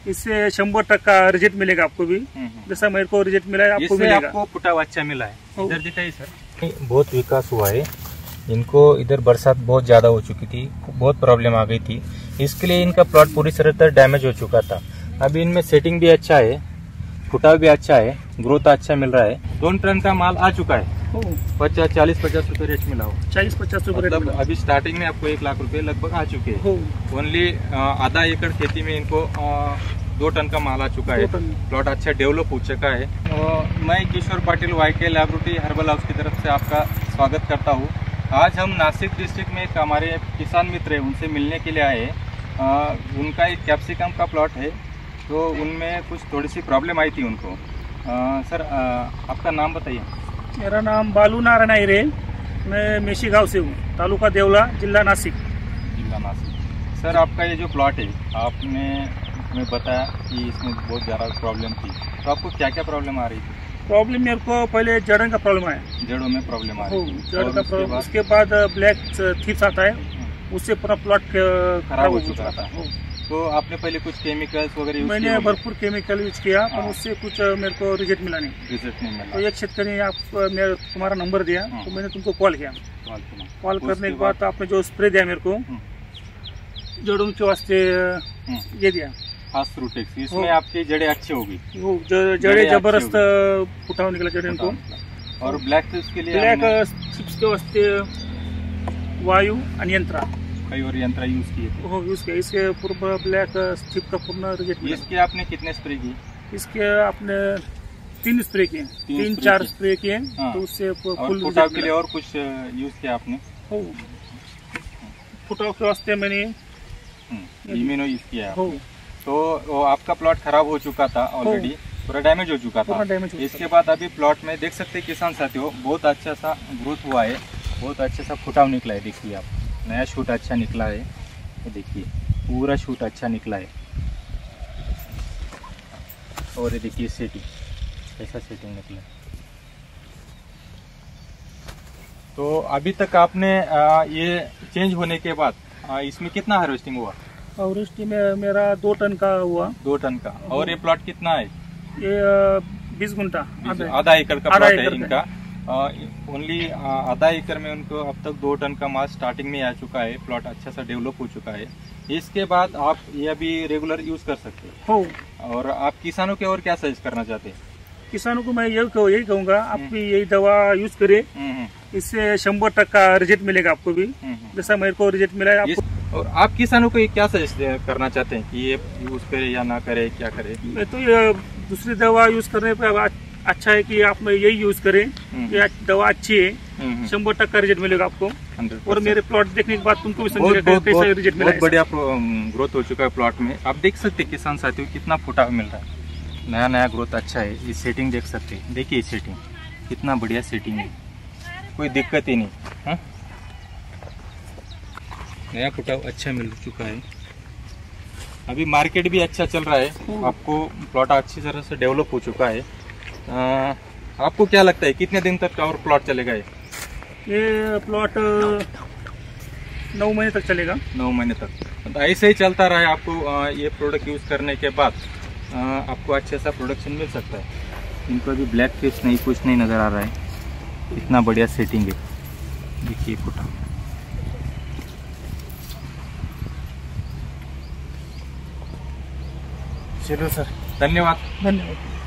इससे 100% रिजल्ट मिलेगा आपको भी। जैसा मेरे को रिजल्ट मिला है आपको मिलेगा। आपको फुटाव अच्छा मिला है। इधर दिखाइए सर, बहुत विकास हुआ है। इनको इधर बरसात बहुत ज्यादा हो चुकी थी, बहुत प्रॉब्लम आ गई थी, इसके लिए इनका प्लॉट पूरी तरह डैमेज हो चुका था। अभी इनमें सेटिंग भी अच्छा है, फुटाव भी अच्छा है, ग्रोथ अच्छा मिल रहा है। 2 टन का माल आ चुका है। 40-50 रुपए रेट मिला हो। 40-50 रुपए मतलब अभी स्टार्टिंग में आपको 1 लाख रुपए लगभग आ चुके हैं। ओनली आधा एकड़ खेती में इनको 2 टन का माल आ चुका है। प्लॉट अच्छा डेवलप हो चुका है। मैं Kishore Patil YK laboratory herbal house की तरफ से आपका स्वागत करता हूँ। आज हम नासिक डिस्ट्रिक्ट में एक हमारे किसान मित्र हैं, उनसे मिलने के लिए आए हैं। उनका एक कैप्सिकम का प्लॉट है, तो उनमें कुछ थोड़ी सी प्रॉब्लम आई थी उनको। सर आपका नाम बताइए। मेरा नाम बालू नारायण आयरे, मैं मेशी गांव से हूँ, तालुका देवला, जिला नासिक। सर आपका ये जो प्लॉट है, आपने हमें बताया कि इसमें बहुत ज़्यादा प्रॉब्लम थी, तो आपको क्या क्या प्रॉब्लम आ रही थी? प्रॉब्लम मेरे को पहले जड़ों का प्रॉब्लम है, जड़ों में प्रॉब्लम आ रही थी। जड़ का प्रॉब्लम, उसके बाद ब्लैक थीप्स आता है, उससे पूरा प्लॉट खराब हो चुका था। तो आपने पहले कुछ केमिकल्स वगैरह यूज मैंने भरपूर केमिकल यूज किया, पर उससे कुछ मेरे को रिजल्ट मिला नहीं। मिला। तो एक शेतकरी ने तुम्हारा नंबर दिया, तो मैंने तुमको कॉल किया। कॉल करने के बाद आपने जो स्प्रे दिया मेरे को जड़ों के वास्ते, ये दिया फास्टरूटेक्स, इसमें आपकी जड़ें अच्छी होगी। वो जड़ें जबरदस्त फुटाव निकला जड़ें को। और ब्लैक चिप्स के लिए, ब्लैक चिप्स के वास्ते वायु और यंत्रा यूज किए थे। यूज किया। इसके पूरा ब्लैक चिप का पूर्ण रिजल्ट। इसके आपने कितने स्प्रे किए? इसके आपने 3 स्प्रे किए, 3-4 स्प्रे किए। तो उससे फुल फुटाव के लिए और कुछ यूज किया आपने? फुटाव के वास्ते मैंने इम्यूनो यूज किया। तो आपका प्लॉट खराब हो चुका था ऑलरेडी, पूरा डैमेज हो चुका था। इसके बाद अभी प्लॉट में देख सकते हैं किसान साथियों, बहुत अच्छा सा ग्रोथ हुआ है, बहुत अच्छा सा फुटाव निकला है। देखिए आप, नया शूट अच्छा निकला है, तो देखिए पूरा शूट अच्छा निकला है। और ये देखिए सेटिंग, ऐसा सेटिंग निकला। तो अभी तक आपने ये चेंज होने के बाद इसमें कितना हार्वेस्टिंग हुआ? हार्वेस्टिंग में मेरा 2 टन का हुआ। 2 टन का। और ये प्लॉट कितना है? ये 20 गुंठा, आधा एकड़ का प्लॉट है इनका। ओनली आधा एकड़ में उनको अब तक 2 टन का माल स्टार्टिंग में आ चुका है। प्लॉट अच्छा सा डेवलप हो चुका है। इसके बाद आप ये अभी रेगुलर यूज कर सकते हो। और आप किसानों के और क्या सजेस्ट करना चाहते हैं? किसानों को मैं यही कहूँगा, आप भी यही दवा यूज करें, इससे 100% रिजल्ट मिलेगा आपको भी। जैसा मेरे को रिजल्ट मिला है आपको। और आप किसानों को क्या सजेस्ट करना चाहते हैं कि ये यूज करे या ना करे, क्या करे? मैं तो ये दूसरी दवा यूज करने पर अच्छा है कि आप यही यूज करें। ये दवा अच्छी है, 100% रिजल्ट मिलेगा आपको। और मेरे प्लॉट देखने के बाद तुमको भी समझेगा कैसा रिजल्ट मिला है। बहुत बढ़िया ग्रोथ हो चुका है प्लॉट में। आप देख सकते हैं किसान साथियों, कितना फुटाव मिल रहा है, नया ग्रोथ अच्छा है। ये सेटिंग देख सकते हैं, देखिए सेटिंग कितना बढ़िया सेटिंग है, कोई दिक्कत ही नहीं। नया फुटाव अच्छा मिल चुका है। अभी मार्केट भी अच्छा चल रहा है, आपको प्लॉट अच्छी तरह से डेवलप हो चुका है। आपको क्या लगता है कितने दिन तक और प्लॉट चलेगा? ये प्लॉट 9 महीने तक चलेगा। 9 महीने तक तो ऐसे ही चलता रहा है। आपको ये प्रोडक्ट यूज करने के बाद आपको अच्छा सा प्रोडक्शन मिल सकता है। इनको अभी ब्लैक फिश नहीं, कुछ नहीं नजर आ रहा है, इतना बढ़िया सेटिंग है। देखिए फुटाव। चलो सर, धन्यवाद।